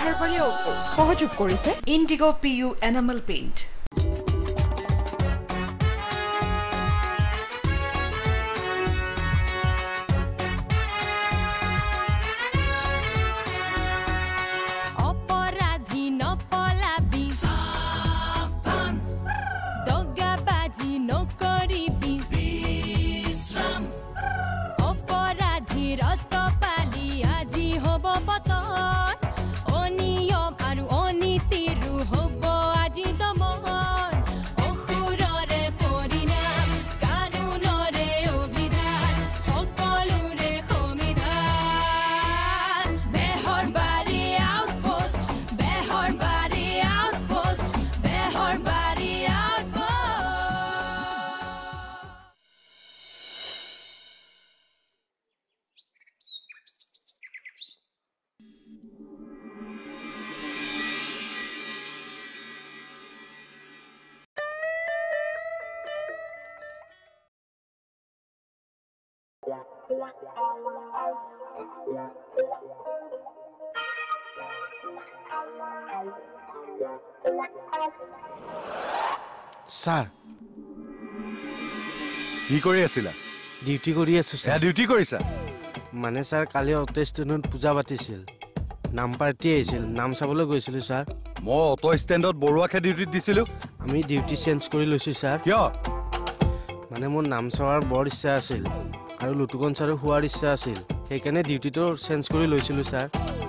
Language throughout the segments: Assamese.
Beharbari Outpost সহযোগ কৰিছে Indigo PU Enamel Paint Sir, কি কৰি আছিলা? ডিউটি কৰি আছো স্যাৰ। ডিউটি কৰিছা? মানে স্যাৰ কালি অটো ষ্টেণ্ডত পূজা পাতিছিল। নাম পাৰ্টি আহিছিল, নাম চাবলৈ গৈছিলো স্যাৰ। মই অটো ষ্টেণ্ডত বৰুৱাকে ডিউটিত দিছিলো। আমি ডিউটি চেঞ্জ কৰি লৈছো স্যাৰ। কিয়? মানে মোৰ নাম চাৱাৰ বৰ ইচ্ছা আছিল আৰু লুটুকন ছাৰো হোৱাৰ ইচ্ছা আছিল। সেইকাৰণে ডিউটিটো চেঞ্জ কৰি লৈছিলো স্যাৰ।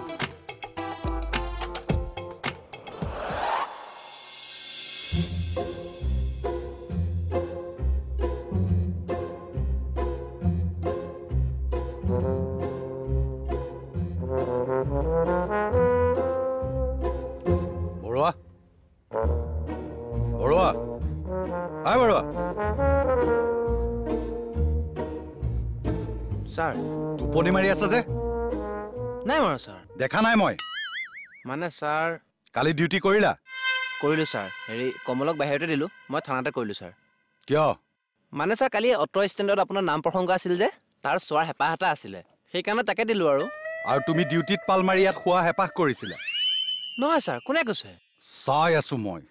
Sir, টোপনি মাৰি আছা যে? নাই মাৰা স্যাৰ। দেখা নাই মই। মানে স্যাৰ কালি ডিউটি কৰিলা? কৰিলো স্যাৰ। হেৰি কমলক বাহিৰতে দিলো, মই থানাতে কৰিলো স্যাৰ। কিয়? মানে স্যাৰ কালি অটো ষ্টেণ্ডত আপোনাৰ নাম প্ৰসংগ আছিল যে, তাৰ চোৱাৰ হেঁপাহ এটা আছিলে। সেইকাৰণে তাকে দিলো আৰু। আৰু তুমি ডিউটিত পাল মাৰি ইয়াত খোৱা হেঁপাহ কৰিছিলা? নহয় স্যাৰ, কোনে কৈছে? চাই আছো মই।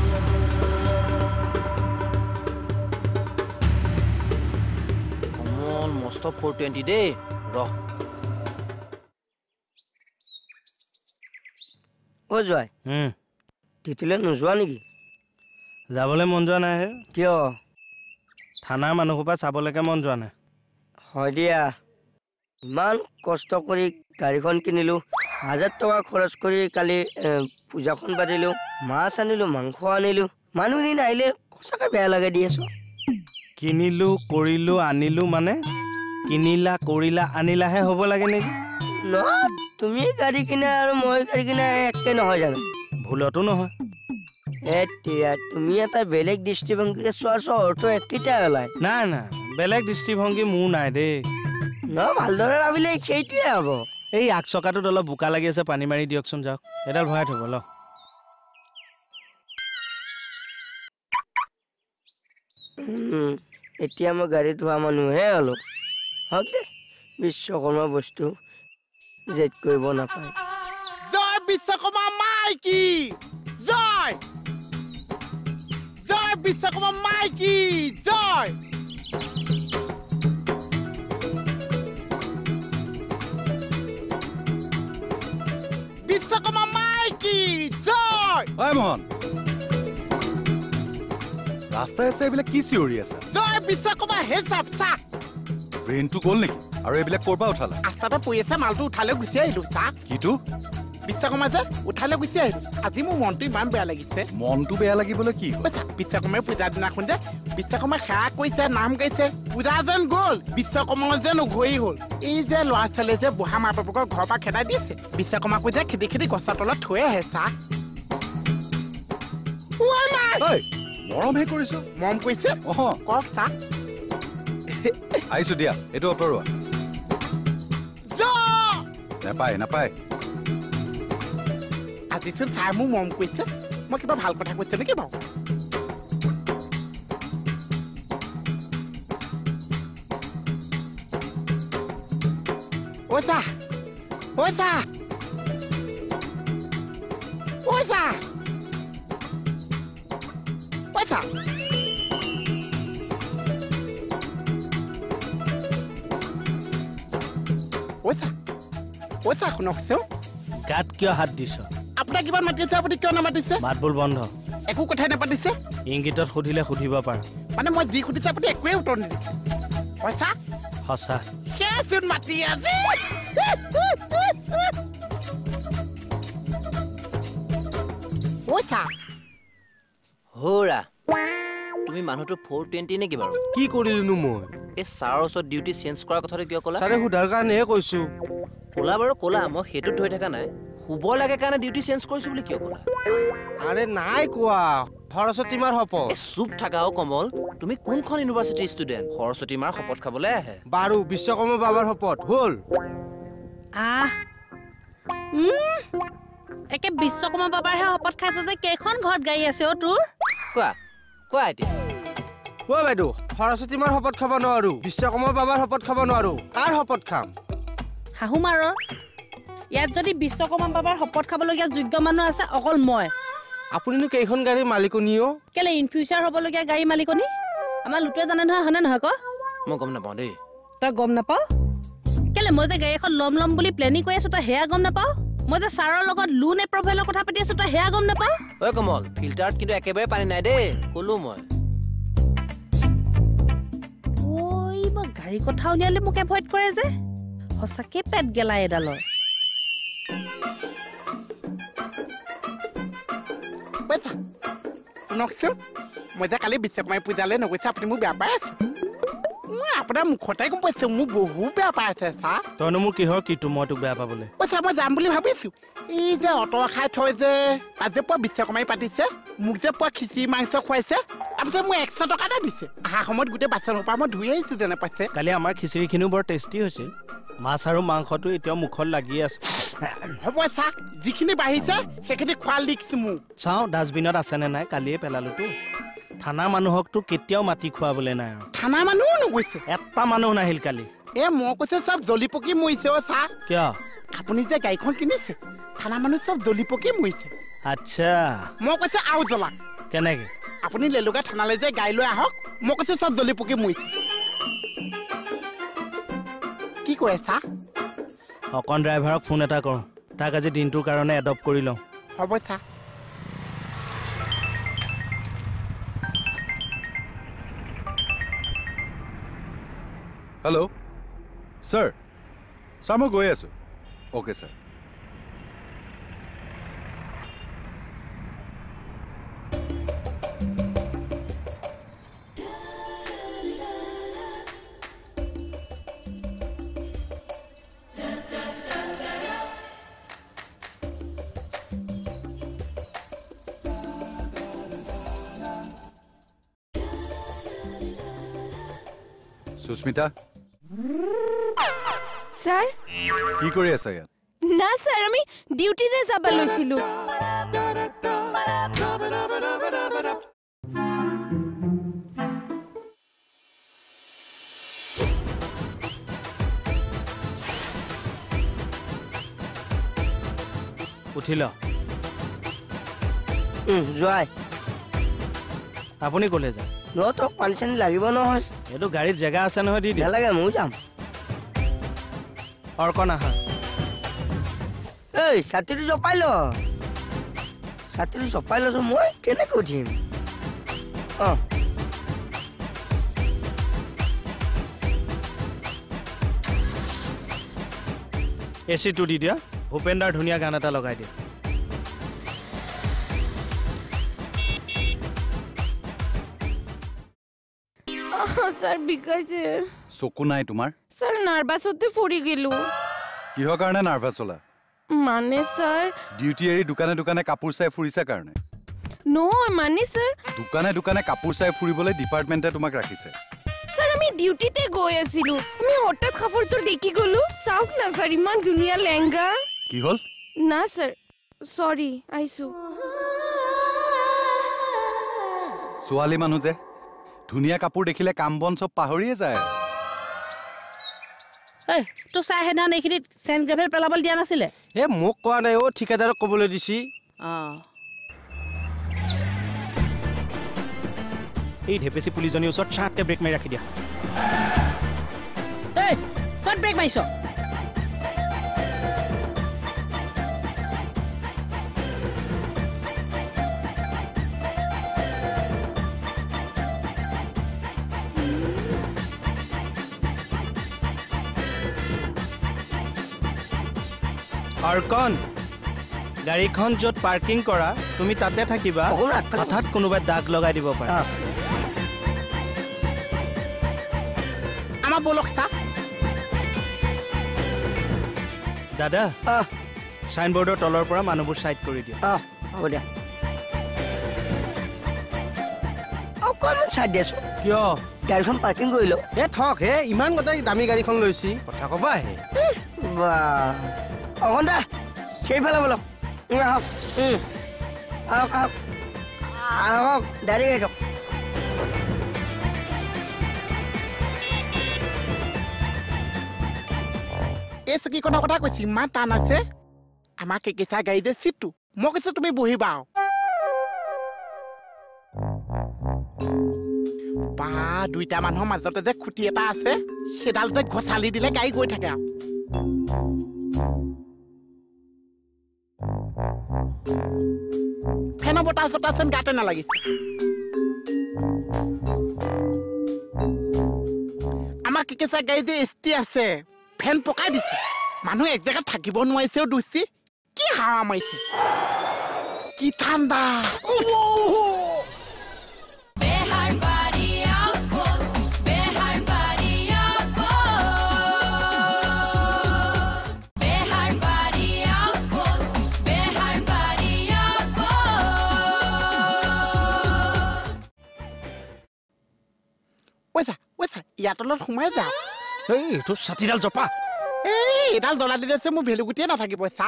মস্ত 420 দেই ৰহ ও জয় তিতিলে নোযোৱা নেকি? যাবলৈ মন যোৱা নাই। কিয়? থানাৰ মানুহসোপা চাবলৈকে মন যোৱা নাই। হয় দিয়া, ইমান কষ্ট কৰি গাড়ীখন কিনিলো, 1000 টকা খৰচ কৰি কালি পূজাখন পাতিলো, মাছ আনিলো, মাংস আনিলো, মানুহখিনি নাহিলে সঁচাকৈ বেয়া লাগে দিয়েছো। কিনিলো কৰিলো আনিলো মানে কিনিলা কৰিলা আনিলাহে হ'ব লাগে নেকি? ন তুমি গাড়ী কিনা আৰু মই গাড়ী কিনা একে নহয় জানো? ভুলতো নহয়। এতিয়া তুমি এটা বেলেগ দৃষ্টিভংগীৰে চোৱাৰ অৰ্থ একেইটাই ওলাই। নাই নাই, বেলেগ দৃষ্টিভংগী মোৰ নাই দেই। ন ভালদৰে ভাবিলে সেইটোৱে হ'ব। এই আগ চকাটোত অলপ বোকা লাগি আছে, পানী মাৰি দিয়কচোন যাওক। এডাল ভৰাই থ'ব ল। এতিয়া মই গাড়ীত হোৱা মানুহে হলো। হওক দে, বিশ্বকৰ্মা বস্তু জেদ কৰিব নাপায়। জয় বিশ্বকৰ্মা মাইকী জয়! জয় বিশ্বকৰ্মা মাইকী জয়! বিশ্বকৰ্মা মাইকী জয়! ঐ মোহন, ৰাস্তাই আছে এইবিলাক কি চিঞৰি আছে? জয় বিশ্বকৰ্মা হে চাপচা! ব্ৰেইনটো গ'ল নেকি? আৰু এইবিলাক ক'ৰ পৰা উঠালা? ৰাস্তাতে পৰি আছে, মালটো উঠালৈ গুচি আহিলো। চা কিটো? বিশ্বকৰ্মা যে উঠালৈ গুচি আহিলো। আজি মোৰ মনটো ইমান বেয়া লাগিছে। মনটো বেয়া লাগিবলৈ কি? বিশ্বকৰ্মাই পূজাৰ দিনাখন যে বিশ্বকৰ্মাই সেৱা কৰিছে, নাম গাইছে, পূজা যেন গ'ল, বিশ্বকৰ্মা যেন উঘৰি হ'ল। এই যে ল'ৰা ছোৱালীয়ে যে বুঢ়া মা বাপেকৰ ঘৰৰ পৰা খেদাই দিছে, বিশ্বকৰ্মাকো যে খেদি খেদি গছৰ তলত থৈ আহে। চা মৰমহে কৰিছো। মৰম কৰিছে কওক। চা আহিছো দিয়া, এইটো অতৰোৱা। নাপায় নাপায়। আজিচোন চাই মোৰ মৰম কৰিছে, মই কিবা ভাল কথা কৈছে নেকি বাৰু? পইচা পইচা পইচা পইচা শুনকচোন গাত কিয় হাত দিছ আপোনাক কিমান মাতিছে আপুনি কিয় নামাতিছে মাতবোল বন্ধ একো কথাই নাপাতিছে ইংগিতত সুধিলে সুধিব পাৰ মানে মই যি সুধিছে আপুনি একোৱে উত্তৰ নিদিছে পইচা সঁচা সেইচোন মাতি আছে পইচা হৌৰা তুমি মানুহটো 420 নেকি বাৰু কি কৰিলিনো মই এই ছাৰৰ ওচৰত ডিউটি চেঞ্জ কৰাৰ কথাটো কিয় ক'লা ছাৰে সোধাৰ কাৰণেহে কৈছো ক'লা বাৰু ক'লা মই সেইটোত ধৰি থকা নাই শুব লাগে কাৰণে ডিউটি চেঞ্জ কৰিছো বুলি কিয় ক'লা আৰে নাই কোৱা সৰস্বতী মাৰ শপত এই চুপ থাকা অ কমল তুমি কোনখন ইউনিভাৰ্চিটিৰ ষ্টুডেণ্ট সৰস্বতী মাৰ শপত খাবলৈ আহে বাৰু বিশ্বকৰ্মা বাবাৰ শপত হ'ল একে বিশ্বকৰ্মা বাবাৰহে শপত খাইছে যে কেইখন ঘৰত গাড়ী আছে অ তোৰ কোৱা কোৱা এতিয়া ঐ বাইদেউ সৰস্বতী মাৰ শপত খাব নোৱাৰো বিশ্বকৰ্মা বাবাৰ শপত খাব নোৱাৰো কাৰ শপত খাম শাহু মাৰৰ ইয়াত যদি বিশ্বকৰ্মা বাবাৰ শপত খাবলগীয়া যোগ্য মানুহ আছে অকল মই আপুনিনো কেইখন গাড়ীৰ মালিকনীও কেলে ইন ফিউচাৰ হ'বলগীয়া গাড়ী মালিকনী আমাৰ লুটোৱে জানে নহয় হয়নে নহয় ক মই গম নাপাওঁ দেই তই গম নাপাৱ কেলে মই যে গাড়ী এখন ল'ম বুলি প্লেনিং কৰি আছো তই সেয়া গম নাপাৱ মই যে ছাৰৰ লগত লোন এপ্ৰুভেলৰ কথা পাতি আছো তই সেয়া গম নাপাৱ ঐ কমল ফিল্টাৰত কিন্তু একেবাৰে পানী নাই দেই ক'লো মই মই গাড়ী কথা উলিয়ালে মোক এভইড কৰে যে সঁচাকে পেট গেলা এডালৰ পইচা শুনকচোন মই যে কালি বিশ্বকৰ্মাই পূজালৈ নগৈছে আপুনি মোক বেয়া পাই আছে মই আপোনাৰ মুখতে গম পাইছো মোক বহুত বেয়া পাই আছে ছাৰ তইনো মোৰ কিহৰ কিটো মই তোক বেয়া পাবলৈ পইচা মই যাম বুলি ভাবিছো এই যে অট খাই থৈ যে তাত যে পুৱা বিশ্বকৰ্মাই পাতিছে মোক যে পুৱা খিচিৰি মাংস খুৱাইছে তাৰপিছত মোক 100 টকা এটা দিছে অহা সময়ত গোটেই বাচন সোপা মই ধুই আহিছো যেনে পাইছে কালি আমাৰ খিচিৰিখিনিও বৰ টেষ্টি হৈছিল মাছ আৰু মাংসটো এতিয়াও মুখত লাগি আছে হ'ব ছাৰ যিখিনি বাঢ়িছে সেইখিনি খোৱা লিখিছো মোক চাওঁ ডাষ্টবিনত আছেনে নাই কালিয়ে পেলালোতো থানা মানুহকতো কেতিয়াও মাটি খুৱাবলৈ নাই আৰু থানা মানুহো নগৈছে এটা মানুহ নাহিল কালি মই কৈছে চব জ্বলি পকি মৰিছে অ' ছাৰ কিয় আপুনি যে গাড়ীখন কিনিছে থানা মানুহ চব জ্বলি পকি মৰিছে আচ্ছা মই কৈছে আৰু জ্বলাক কেনেকে আপুনি লেলুগা থানালৈ যে গাড়ী লৈ আহক মই কৈছে চব জ্বলি পকি মৰিছে কি কৈ ছাৰ অকণ ড্ৰাইভাৰক ফোন এটা কৰোঁ তাক আজি দিনটোৰ কাৰণে এডপ্ট কৰি লওঁ হ'ব ছাৰ হেল্ল' ছাৰ ছাৰ মই গৈ আছোঁ অ'কে ছাৰ সুস্মিতা স্যার কি কৰি আছা ইয়াত না স্যার আমি ডিউটিতে যাব লৈছিলো উঠিল যোৱাই আপুনি ক'লে যায় তক পানী চানী লাগিব নহয় এইটো গাড়ীত জেগা আছে নহয় দি দিয়া নালাগে ময়ো যাম অৰ্কণ আহা এই ছাতিটো জপাই ল ছাতিটো জপাই লৈছো মই কেনেকৈ উঠিম অঁ এচিটো দি দিয়া ভূপেন্দাৰ ধুনীয়া গান এটা লগাই দিয়া স্যার বিকাইছে চকু নাই তোমাৰ স্যার নার্ভাসতে পড়ি গেল কিহৰ কাৰণে নাৰ্ভাছ হ'লা মানে স্যার ডিউটি এৰি দোকানে দোকানে কাপোৰ চাই ফুৰিছা কাৰণে নহয় মানে স্যার দোকানে দোকানে কাপোৰ চাই ফুৰিবলৈ ডিপাৰ্টমেণ্টে তোমাক ৰাখিছে স্যার আমি ডিউটিতে গৈ আছিলো আমি হঠাৎ কাপোৰযোৰ দেখি গলো চাওক না স্যার ইমান ধুনীয়া লেহেঙ্গা কি হ'ল না স্যার সরি আইছো ছোৱালী মানুহ যে ধুনীয়া কাপোৰ দেখিলে কাম বন চব পাহৰিয়ে যায় এই তোৰ চাহ সেইদিনাখন এইখিনিত চেণ্ট গ্ৰেভেল পেলাবলৈ দিয়া নাছিলে মোক কোৱা নাই ঠিকাদাৰক ক'বলৈ দিছি এই ঢেপেচি পুলিজনীৰ ওচৰত চাটকে ব্ৰেক মাৰি ৰাখি দিয়া এই ক'ত ব্ৰেক মাৰিছ অৰ্কন গাড়ীখন য'ত পাৰ্কিং কৰা তুমি তাতে থাকিবা হঠাৎ কোনোবাই দাগ লগাই দিব পাৰে আমাৰ বলক চা দাদা চাইনবোৰ্ডৰ তলৰ পৰা মানুহবোৰ চাইড কৰি দিয়া হ'ব দিয়া অকণমান চাইড দিয়াছো কিয় গাড়ীখন পাৰ্কিং কৰিলো ঠক হে ইমান গোটেই দামী গাড়ীখন লৈছি কথা ক'বা আহে অকণ দা সেইফালে বলক আহক আহক আহক আহক দাঁড়িয়ে গেছ এই চকীখনৰ কথা কৈছি ইমান টান আছে আমাৰ কেঁচা গাড়ী যে চিটটো মই কৈছো তুমি বহিবা বা দুইটা মানুহৰ মাজতে যে খুটি এটা আছে সেইডাল যে ঘচালি দিলে গাড়ী গৈ থাকে ফেনৰ বতাহ চতাহ যেন গাতে নালাগিছে আমাৰ কেঁচা গাড়ী যে এচটি আছে ফেন পকাই দিছে মানুহ এক জেগাত থাকিব নোৱাৰিছেও দুচি কি হাৱা মাৰিছে কি ঠাণ্ডা Beharbari Outpost, Beharbari Outpost, Beharbari Outpost, Beharbari Outpost. ঐছা ইয়াৰ তলত সোমাই যাওঁ এই তোৰ ছাতিডাল জপা এইডাল জ্বলা দিলে যে মোৰ ভেলু গুটিয়ে নাথাকিব চা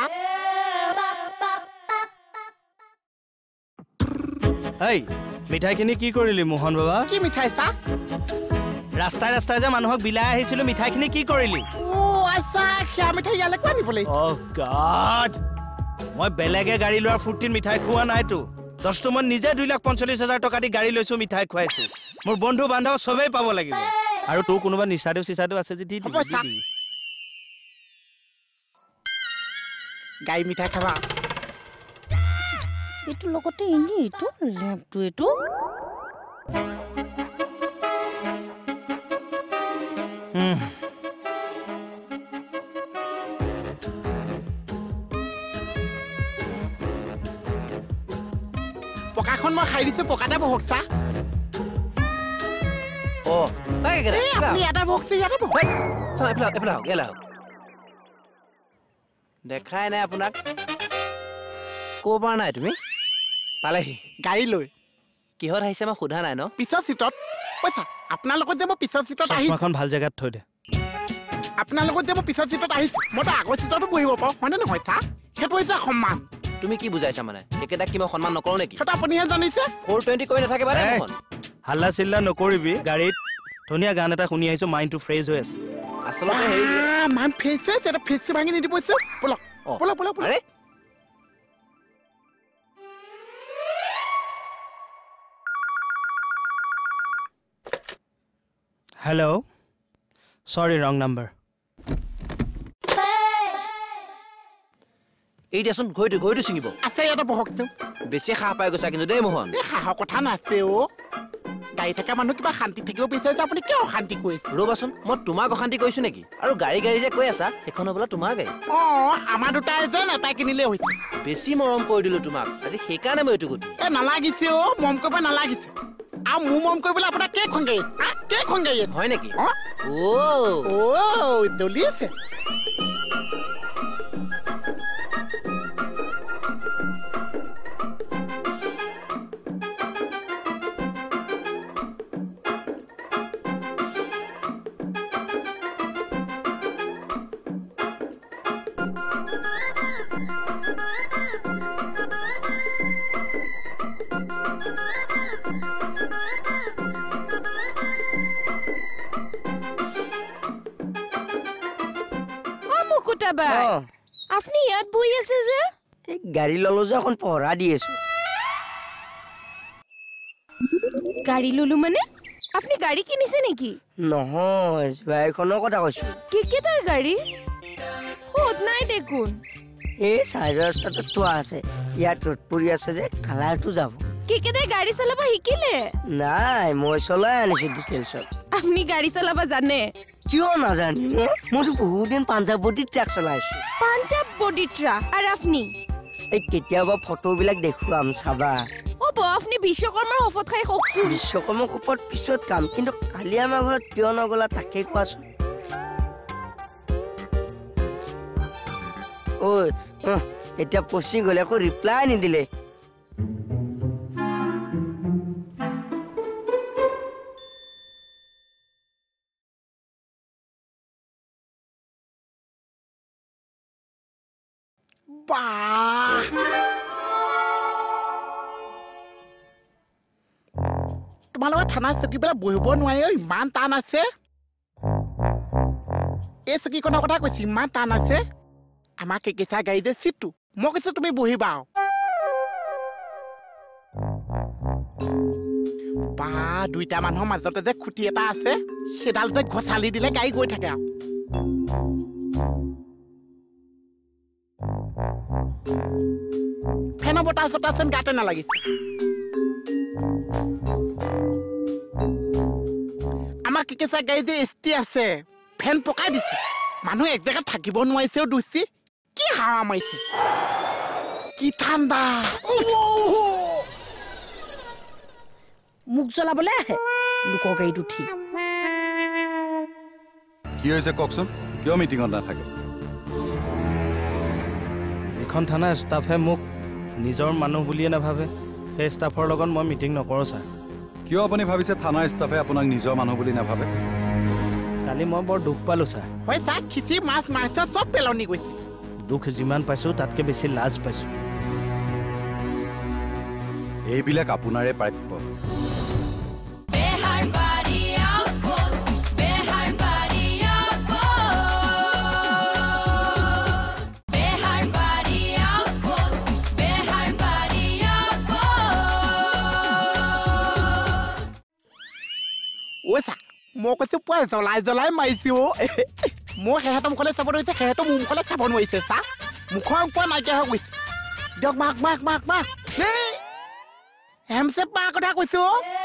এই মিঠাইখিনি কি কৰিলি মোহন বাবা কি মিঠাই চা ৰাস্তাই ৰাস্তাই যে মানুহক বিলাই আহিছিলো মিঠাইখিনি কি কৰিলি আচ্ছা সেয়া মিঠাই ইয়ালৈ কোৱা নিবলৈ অ' গড মই বেলেগে গাড়ী লোৱাৰ ফূৰ্তিত মিঠাই খোৱা নাইতো দহটো মই নিজে 2,45,000 টকা দি গাড়ী লৈছো মিঠাই খুৱাইছো মোৰ বন্ধু বান্ধৱ চবেই পাব লাগিব আৰু তোৰ কোনোবা নিচাদেউ চিচাদেউ আছে যে দি দিবি গাই মিঠাই খাবা এইটো লগতে ইনি এইটো লেম্পটো এইটো পকাখন মই খাই দিছো পকাতে বহক চা আপুনি ইয়াতে বহকছে ইয়াতে বহক দেখাই নাই আপোনাক ক'ব পৰা নাই তুমি পালেহি গাড়ী লৈ কিহত আহিছে মই সোধা নাই ন পিছৰ চিটত পইচা আপোনাৰ লগত যে মই পিছৰ চিটত আহিছো চশমাখন ভাল জেগাত থৈ দে আপোনাৰ লগত যে মই পিছৰ চিটত আহিছো মইতো আগৰ চিটতো বহিব পাৰোঁ হয়নে নহয় চা সেইটো হৈছে সন্মান তুমি কি বুজাইছা মানে একেটাক কি মই সন্মান নকৰো নেকি সেইটো আপুনিহে জানিছে 420 কৰি নাথাকে bare মোহন হাল্লা চিল্লা নকৰিবি গাড়ীত ধুনীয়া গান এটা শুনি আহিছো মাইণ্ডটো ফ্ৰেছ হৈ আছে আচলতে হেৰি মান ফেচ হৈছে এটা ফেচ ভাঙি নিদিব বলক বলক বলক আৰে হেল্ল' চৰি ৰং নাম্বাৰ এই দিয়াচোন ঘড়ীটো ছিঙিব আছে ইয়াতে বহকচোন বেছি সাহ পাই গৈছা কিন্তু দেই মোহন এই সাহৰ কথা নাছে গাড়ী থকা মানুহ কিবা শান্তি থাকিব বিচাৰিছে আপুনি কিয় অশান্তি কৰিছে ৰ'বাচোন মই তোমাক অশান্তি কৰিছো নেকি আৰু গাড়ী যে কৈ আছা সেইখন বোলা তোমাৰ গাড়ী আমাৰ দুটাই যেন এটাই কিনিলে হৈছে বেছি মৰম কৰি দিলো তোমাক আজি সেইকাৰণে মই এইটো গতি নালাগিছে মৰম কৰিব নালাগিছে আৰু মোৰ মৰম কৰিবলৈ আপোনাৰ কেইখন গাড়ী হয় নেকি দলি আছে আপনি ইয়াত বহি আছে যে এই গাড়ী ললো যে এখন পহৰা দি আছো গাড়ী ললো মানে আপনি গাড়ী কিনিছে নেকি নহয় জোৱাইখনৰ কথা কৈছো কেকেটাৰ গাড়ী খোদ নাই দেখোন এই চাইডৰ ৰাস্তাটো থোৱা আছে ইয়াত ৰ'দ পৰি আছে যে কালাৰটো যাব কেকেটাই গাড়ী চলাব শিকিলে নাই মই চলাই আনিছো ডিটেইলছত আপনি গাড়ী চলাব জানে কিয় নাজানিম মইতো বহুত দিন পাঞ্জাৱ বডি ট্ৰাক চলাইছো পাঞ্জাৱ বডি ট্ৰাক আৰু আপনি এই কেতিয়াবা ফটোবিলাক দেখুৱাম চাবা হ'ব আপনি বিশ্বকৰ্মাৰ হফত খাই খকছো বিশ্বকৰ্মাৰ ওপৰত পিছত কাম কিন্তু কালি আমাৰ ঘৰত কিয় নগলা তাকে কোৱাচোন ঐ এতিয়া পচি গ'লে আকৌ ৰিপ্লাই নিদিলে তোমালোকৰ থানা চকী পেলাই বহিব নোৱাৰি ইমান টান আছে এই চকীখনৰ কথা কৈছে ইমান টান আছে আমাৰ কেকেচা গাড়ী যে চিটটো মই কৈছো তুমি বহিবা বা দুইটা মানুহৰ মাজতে যে খুটি এটা আছে সেইডাল যে ঘচালি দিলে গাড়ী গৈ থাকে আৰু ফেনৰ বতাহ চতাহ যেন গাতে নালাগিছে আমাৰ কেকেচা গাড়ী যে এষ্টি আছে ফেন পকাই দিছে মানুহ এক জেগাত থাকিব নোৱাৰিছেও দুচি কি হাৱা মাৰিছে কি ঠাণ্ডা মুখ জ্বলাবলে আহে লোকৰ গাড়ীত উঠি কি হৈছে কওকচোন কিয় মিটিঙত নাথাকে এখন থানা ষ্টাফে মোক নিজৰ মানুহ বুলিয়ে নাভাবে সেই ষ্টাফৰ লগত মই মিটিং নকৰোঁ ছাৰ কিয় আপুনি ভাবিছে থানাৰ ষ্টাফে আপোনাক নিজৰ মানুহ বুলি নাভাবে কালি মই বৰ দুখ পালোঁ ছাৰ হয় তাক খিচি মাছ মাংস চব পেলনি গৈছে দুখ যিমান পাইছোঁ তাতকৈ বেছি লাজ পাইছোঁ এইবিলাক আপোনাৰে প্ৰাপ্য Beharbari Outpost, Beharbari Outpost, Beharbari Outpost, Beharbari Outpost. ঐ চা মই কৈছো পুৱা জ্বলাই জ্বলাই মাৰিছো মই সিহঁতৰ মুখলৈ চাব ধৰিছে সিহঁতৰ মোৰ মুখলৈ চাব নোৱাৰিছে চা মুখৰ ওপৰত নাইকিয়া হৈ গৈছে দিয়ক মাক মাক মাক মাক হেমচে পা কথা কৈছো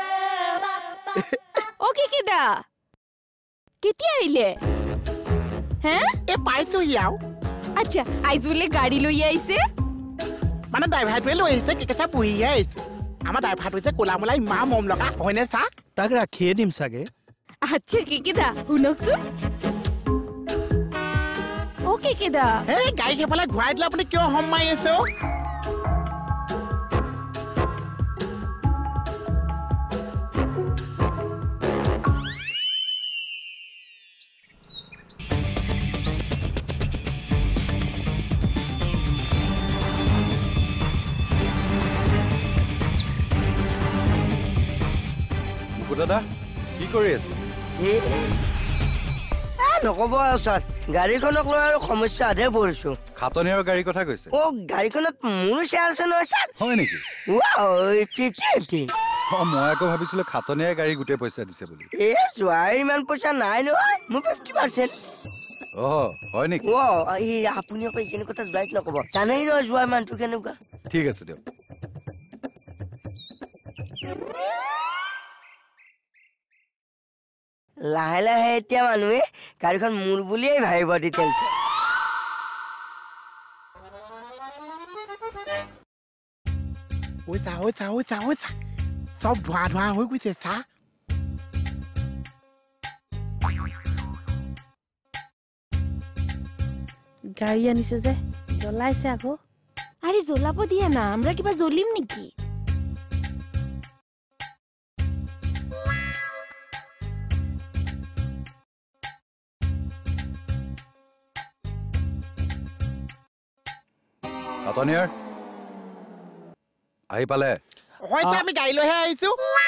ও কেকেদা কেতিয়া আহিলে হে এই পাইছোহি আৰু আচ্ছা আইজ বোলে গাড়ী লৈ আহিছে মানে ড্ৰাইভাৰটোৱে লৈ আহিছে কেকেচা বহিহে আহিছে আমাৰ ড্ৰাইভাৰটো যে ক'লা মোলা ইমান মৰম লগা হয়নে চা তাক ৰাখিয়ে দিম চাগে আচ্ছা কেকেদা শুনকচোন ও কেকেদা এই গাড়ী সেইফালে ঘূৰাই দিলে আপুনি কিয় হম মাৰি আছে দাদা কি কৰি আছে নক'ব আৰু ছাৰ গাড়ীখনক লৈ আৰু সমস্যাতহে পৰিছো খাটনিয়াৰ গাড়ীৰ কথা কৈছে গাড়ীখনত মোৰ শ্বেয়াৰ আছে নহয় ছাৰ হয় নেকি 50-50 মই আকৌ ভাবিছিলো খাটনিয়াৰ গাড়ী গোটেই পইচা দিছে বুলি জোৱাইৰ ইমান পইচা নাই নহয় মোৰ 50% হয় নেকি আপুনি আকৌ এইখিনি কথা জোৱাইক নক'ব জানেই নহয় জোৱাই মানুহটো কেনেকুৱা ঠিক আছে দিয়ক লাহে লাহে এতিয়া মানুহে গাড়ীখন মোৰ বুলিয়েই ভাবিব ডিটেইলছ চব ধোঁৱা ধোঁৱা হৈ গৈছে চা গাড়ী আনিছে যে জ্বলাইছে আকৌ আরে জ্বলাব দিয়া না আমরা কিবা জ্বলিম নেকি খাটনিয়াৰ আহি পালে হয়তো আমি গাড়ী লৈহে আহিছো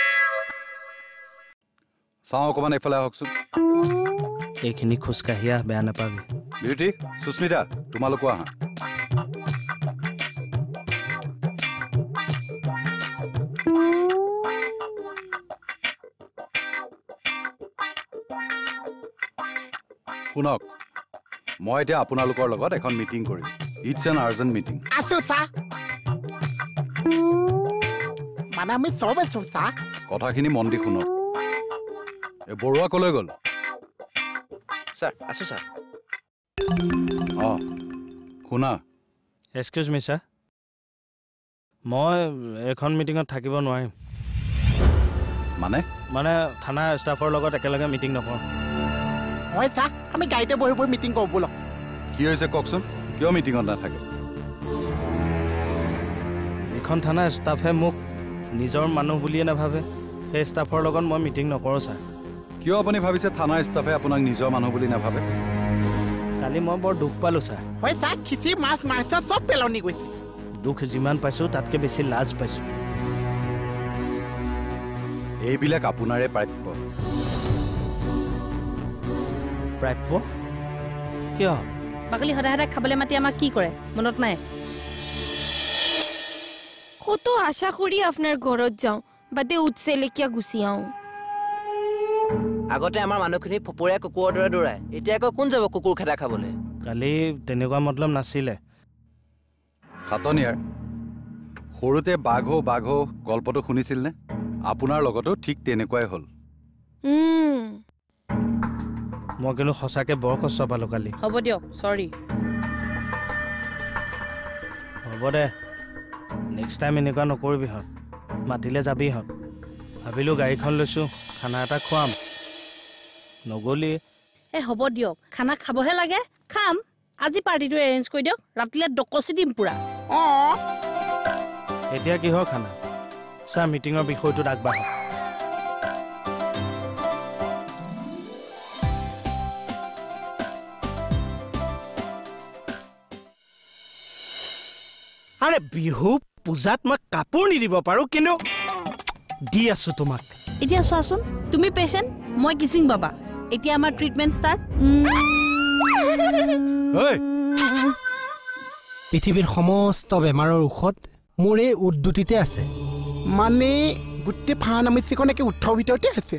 চাওঁ অকণমান এইফালে আহকচোন এইখিনি খোজকাঢ়িয়া বেয়া নাপাবি বিউটি সুস্মিতা তোমালোকো আহা শুনক মই এতিয়া আপোনালোকৰ লগত এখন মিটিং কৰিম ইটছ এন আৰ্জেণ্ট মিটিং আছো ছাৰ মানে আমি চব আছো ছাৰ কথাখিনি মন দি শুনক এই বৰুৱা কলৈ গ'ল ছাৰ আছো ছাৰ অঁ শুনা এক্সকিউজ মি ছাৰ মই এখন মিটিঙত থাকিব নোৱাৰিম মানে থানা ষ্টাফৰ লগত একেলগে মিটিং নকৰোঁ হয় ছাৰ আমি গাড়ীতে বহি বহি মিটিং কৰোঁ ব'লক কি হৈছে কওকচোন কিয় মিটিঙত নাথাকে এইখন থানা ষ্টাফে মোক নিজৰ মানুহ বুলিয়ে নাভাবে সেই ষ্টাফৰ লগত মই মিটিং নকৰোঁ ছাৰ কিয় আপুনি ভাবিছে থানাৰ ষ্টাফে আপোনাক নিজৰ মানুহ বুলি নাভাবে কালি মই বৰ দুখ পালোঁ ছাৰ হয় ছাৰ খিচি মাছ মাংস চব পেলনি গৈছে দুখ যিমান পাইছোঁ তাতকৈ বেছি লাজ পাইছোঁ এইবিলাক আপোনাৰে প্ৰাপ্য প্ৰাপ্য কিয় বাকলি সদায় সদায় খাবলৈ মাতি আমাক কি কৰে মনত নাই কত আশা করি আপনার ঘরত যাও বাদে উঠছে লেকিয়া গুচি আও আগতে আমাৰ মানুহখিনি ফপৰীয়া কুকুৰৰ দৰে দৌৰাই এতিয়া আকৌ কোন যাব কুকুৰ খেদা খাবলৈ কালি তেনেকুৱা মতলব নাছিলে খাতনিয়াৰ সৰুতে বাঘ গল্পটো শুনিছিল নে আপোনাৰ লগতো ঠিক তেনেকুৱাই হ'ল মই কিন্তু সঁচাকৈ বৰ কষ্ট পালোঁ কালি হ'ব দিয়ক চৰি হ'ব দে নেক্সট টাইম এনেকুৱা নকৰিবিহঁত মাতিলে যাবিহঁত ভাবিলোঁ গাড়ীখন লৈছোঁ খানা এটা খুৱাম নগ'লি হ'ব দিয়ক খানা খাবহে লাগে খাম আজি পাৰ্টিটো এৰেঞ্জ কৰি দিয়ক ৰাতিলৈ ডকচি দিম পুৰা এতিয়া কিহৰ খানা ছাৰ মিটিঙৰ বিষয়টোত আগবাঢ়ক আৰে বিহু পূজাত মই কাপোৰ নিদিব পাৰোঁ কিন্তু দি আছো তোমাক এতিয়া চোৱাচোন তুমি পেচেণ্ট মই কিচিং বাবা এতিয়া আমাৰ ট্ৰিটমেণ্ট ষ্টাৰ্ট পৃথিৱীৰ সমস্ত বেমাৰৰ ঔষধ মোৰ এই উদ্যুতিতে আছে মানে গোটেই ফাৰ্মাচিখন একে উঠৰ ভিতৰতে আছে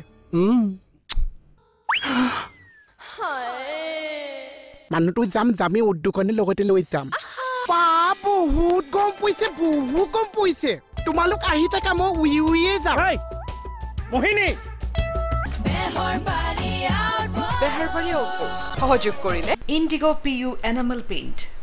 মানুহটো যামেই উদ্যোগনে লগতে লৈ যাম বহুত গম পইছে তোমালোক আহি থাকা মই উইয়ে যাম মোহিনী Beharbari Outpost সহযোগ কৰিলে ইণ্ডিগো PU এনামেল পেইণ্ট